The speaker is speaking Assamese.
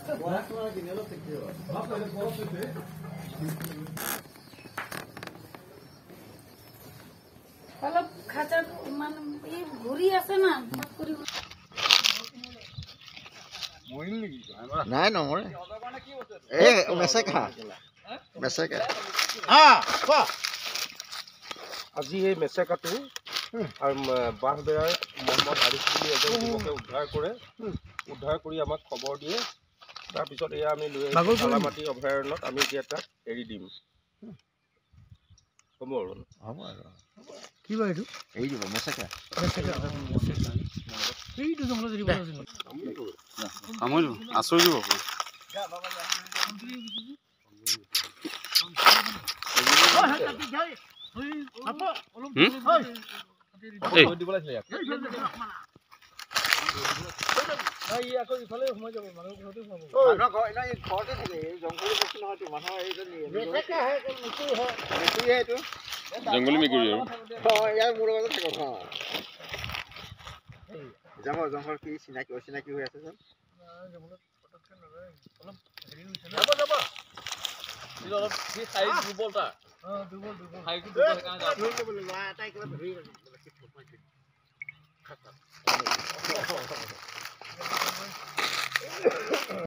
অলপ খাঁচাত মানে এই ঘূৰি আছে না নাই নমৰে মেচেকা আজি এই মেচেকাটো আৰু বাঁহবেৰাৰ মহম্মদ আৰিফ বুলি এজন যুৱকে উদ্ধাৰ কৰি আমাক খবৰ দিয়ে। তাৰপিছত এয়া আমি লৈ আহিছোঁ কালামাটি অভয়াৰণ্যত। আমি এতিয়া তাক এৰি দিম। হ'ব আৰু কি বাৰু এইটো এৰি দিব মেচেকা এইটো জংঘলত এৰিব আচৰি দিব জংগলী মেকুৰী জংঘল কি চিনাকি অচিনাকি হৈ আছে যেন